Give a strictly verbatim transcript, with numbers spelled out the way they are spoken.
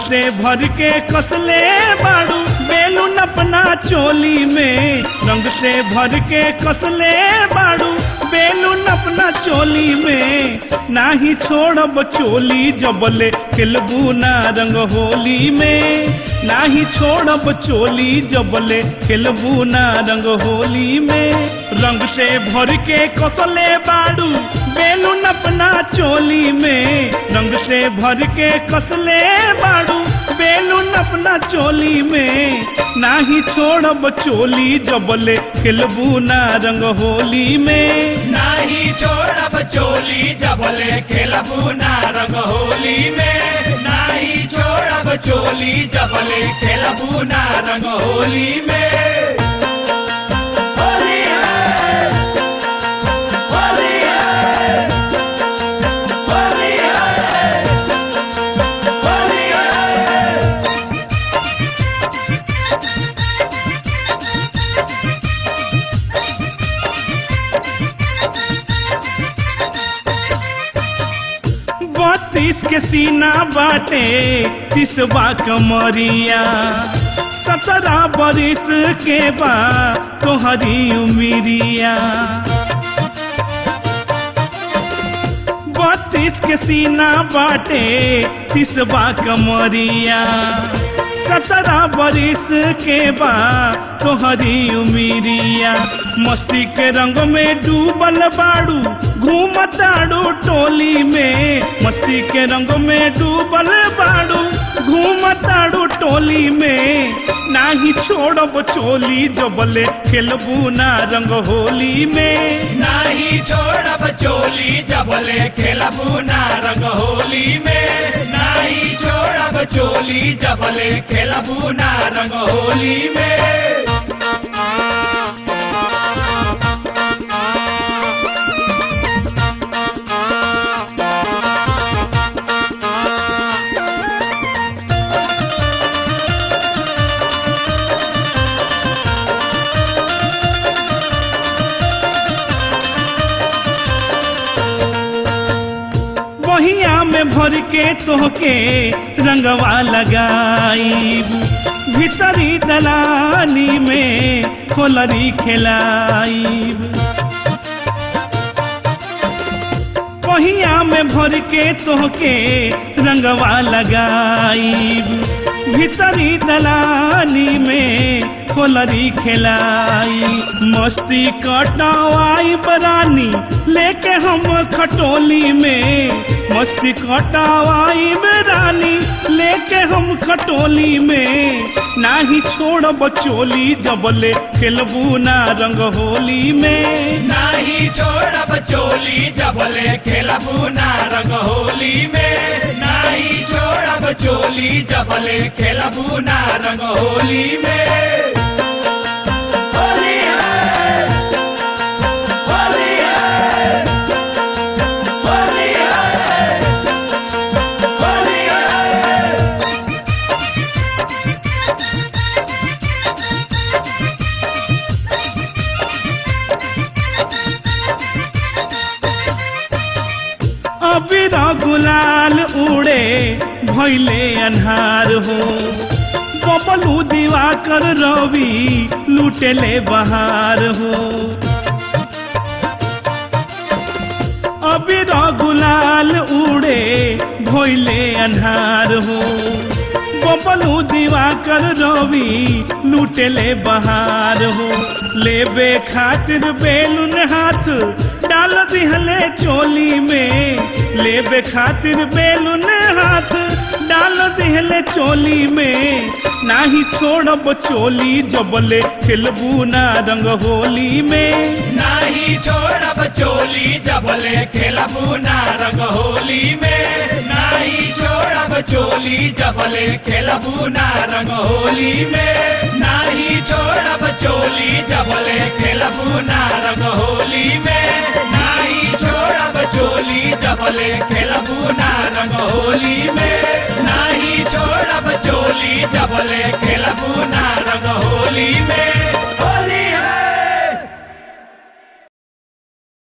से भर के कसले बाड़ू बेलून अपना चोली में, रंग से भर के कसले बाड़ू बेलून अपना चोली में। नाही छोड़ब चोली जबले खेलबू ना रंग होली में, नाही छोड़ब चोली जबले खेलबू ना रंग होली में। रंग से भर के कसले बाड़ू बेलून अपना चोली में, रंग से भर के कसले बाड़ू बेलून अपना चोली में। नाही छोड़ब चोली जबले खेलबू ना रंग होली में, नाही छोड़ब चोली जबले खेलबू ना रंग होली में, नाही छोड़ब चोली जबले खेलबू ना रंग होली में। होली है, होली है, होली है, होली है। बत्तीस के सीना बाटे तिसवा कमरिया, सत्रह बरिस के बा तोहरी उमिरिया। बत्तीस के सीना बाटे तिसवा कमरिया, सत्रह बरिस के बा तोहरी उमिरिया। मस्ती के रंग में डूबल बाड़ू घूमताड़ू टोली में, मस्ती के रंग में डूबल बाड़ू घूमताड़ू टोली में। नाही छोड़ब चोली जबले खेलबू ना रंग होली में, नाही छोड़ब चोली जबले खेलबू ना रंग होली में, नाही छोड़ब चोली जबले खेलबू ना रंग होली में। बहिया में भर के तोहके रंगवा लगाईब, भीतरी दलानी में खोलरी खेलाईब। बहिया में भर के तोहके रंगवा लगाईब, भीतरी दलानी में खोलरी खेलाई। मस्ती कटवाई बरानी लेके हम खटोली में, मस्ती कटवाई बरानी लेके हम खटोली में। नाही छोड़ब चोली जबले खेलबू ना रंग होली में, नाही छोड़ब चोली जबले खेलबू ना रंग होली में, नाही छोड़ब चोली जबले खेलबू ना रंग होली में। होली है, होली है, होली है, होली है। अबीरा गुलाल उड़े भइले अन्हार हो, बबलू दिवाकर रवि लुटेले बहार हो। अबीरा गुलाल उड़े भइले अन्हार हो, बबलू दिवाकर रवि लुटेले बहार हो। लेबे खातिर बेलून हाथ डाल दिहले चोली में, लेबे खातिर बेलून हाथ डाल दिहले चोली में। नाही छोड़ब चोली जबले खेलबू ना रंग होली में, नाही छोड़ब चोली जबले खेलबू ना रंग होली में, नाही छोड़ब चोली जबले खेलबू ना रंग होली में, नाही छोड़ब चोली जबले खेलबू ना रंग होली में, नाही छोड़ब चोली जबले खेलबू ना रंग होली में, नाही छोड़